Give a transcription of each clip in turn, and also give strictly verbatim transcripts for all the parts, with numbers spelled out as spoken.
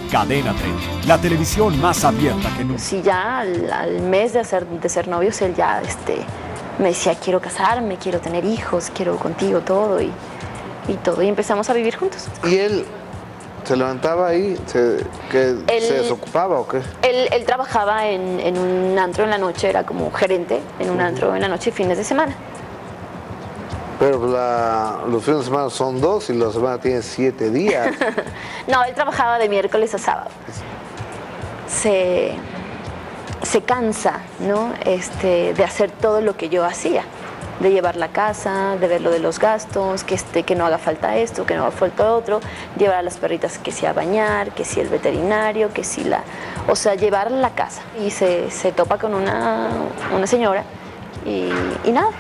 Cadena treinta, la televisión más abierta que nunca. Sí, ya al, al mes de, hacer, de ser novios, él ya este, me decía, quiero casarme, quiero tener hijos, quiero contigo todo y, y todo. Y empezamos a vivir juntos. ¿Y él se levantaba ahí, se, que Él- se desocupaba o qué? Él, él trabajaba en, en un antro en la noche, era como gerente en un antro en la noche y fines de semana. Pero la, los fines de semana son dos y la semana tiene siete días. No, él trabajaba de miércoles a sábado. Se, se cansa, ¿no? Este, de hacer todo lo que yo hacía, de llevar la casa, de ver lo de los gastos, que, este, que no haga falta esto, que no haga falta otro, llevar a las perritas que si a bañar, que si el veterinario, que si la... O sea, llevar la casa. Y se, se topa con una, una señora y, y nada.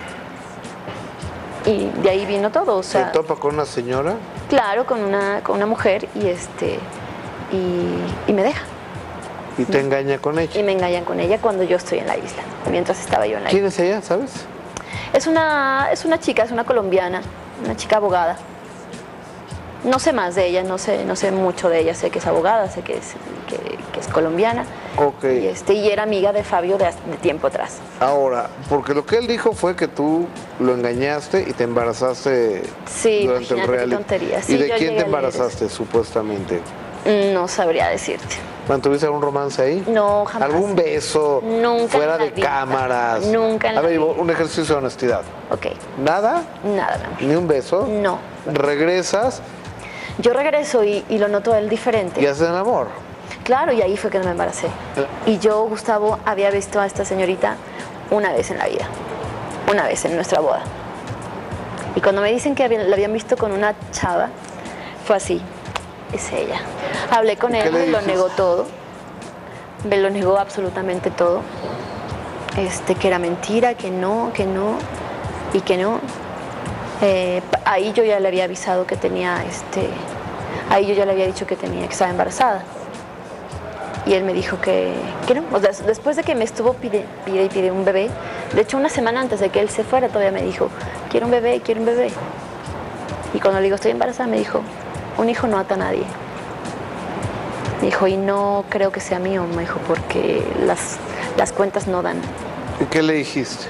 Y de ahí vino todo, o sea... ¿Se topa con una señora? Claro, con una, con una mujer y este y, y me deja. ¿Y te engaña con ella? Y me engañan con ella cuando yo estoy en la isla, mientras estaba yo en la ¿Quién isla. es ella, sabes? Es una, es una chica, es una colombiana, una chica abogada. No sé más de ella, no sé, no sé mucho de ella, sé que es abogada, sé que es, que, que es colombiana. Ok. Y, este, y era amiga de Fabio de, de tiempo atrás. Ahora, porque lo que él dijo fue que tú lo engañaste y te embarazaste Sí, durante el imagínate qué reality. tontería. Sí, ¿Y de yo quién llegué te a leer embarazaste, supuestamente? No sabría decirte. ¿Tuviste algún romance ahí? No, jamás. ¿Algún beso Nunca fuera en la de vida. cámaras? Nunca en A la ver, vida. un ejercicio de honestidad. Ok, ¿Nada? nada, mi amor. ¿Ni un beso? No. ¿Regresas Yo regreso y, y lo noto a él diferente. y hacen amor? Claro, y ahí fue que me embaracé. Y yo, Gustavo, había visto a esta señorita una vez en la vida. Una vez en nuestra boda. Y cuando me dicen que habían- la habían visto con una chava, fue así. Es ella. Hablé con ¿Y qué él, le me lo dijiste? negó todo. Me lo negó absolutamente todo. Este, que era mentira, que no, que no y que no. Eh, pa- ahí yo ya le había avisado que tenía, este, ahí yo ya le había dicho que tenía, que estaba embarazada. Y él me dijo que, que no. O sea, des- después de que me estuvo pide, pide y pide un bebé, de hecho una semana antes de que él se fuera todavía me dijo, quiero un bebé, quiero un bebé. Y cuando le digo estoy embarazada me dijo, un hijo no ata a nadie. Me dijo, y no creo que sea mío, me dijo, porque las, las cuentas no dan. ¿Y qué le dijiste?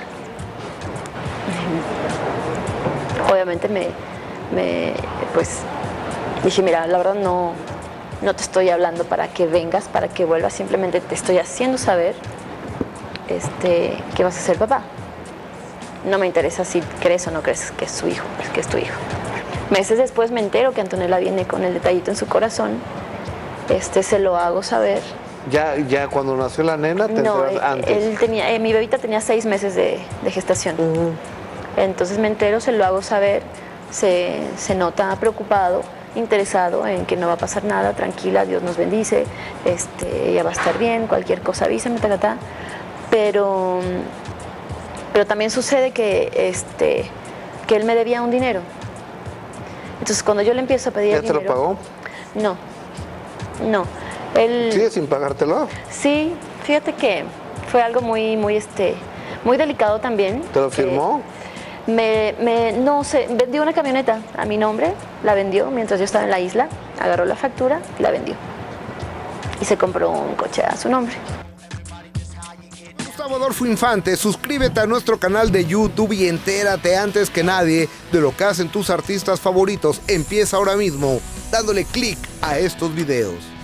Obviamente me, me, pues, dije, mira, la verdad no, no te estoy hablando para que vengas, para que vuelvas, simplemente te estoy haciendo saber este, que vas a ser papá. No me interesa si crees o no crees que es su hijo, pues que es tu hijo. Meses después me entero que Antonella viene con el detallito en su corazón, este, se lo hago saber. Ya, ya cuando nació la nena, te No, enteras él, antes. él tenía, eh, mi bebita tenía seis meses de, de gestación. Ujú. Entonces me entero, se lo hago saber, se, se nota preocupado, interesado en que no va a pasar nada, tranquila, Dios nos bendice, este, ella va a estar bien, cualquier cosa avísame, ta, ta, ta. Pero, pero también sucede que, este, que él me debía un dinero. Entonces cuando yo le empiezo a pedir ¿Ya el te lo dinero... pagó? No, no. Él, ¿Sigue sin pagártelo? Sí, fíjate que fue algo muy, muy, este, muy delicado también. ¿Te lo Eh, firmó? me, me, no sé, vendió una camioneta a mi nombre, la vendió mientras yo estaba en la isla, agarró la factura y la vendió. Y se compró un coche a su nombre. Gustavo Adolfo Infante, suscríbete a nuestro canal de YouTube y entérate antes que nadie de lo que hacen tus artistas favoritos. Empieza ahora mismo dándole clic a estos videos.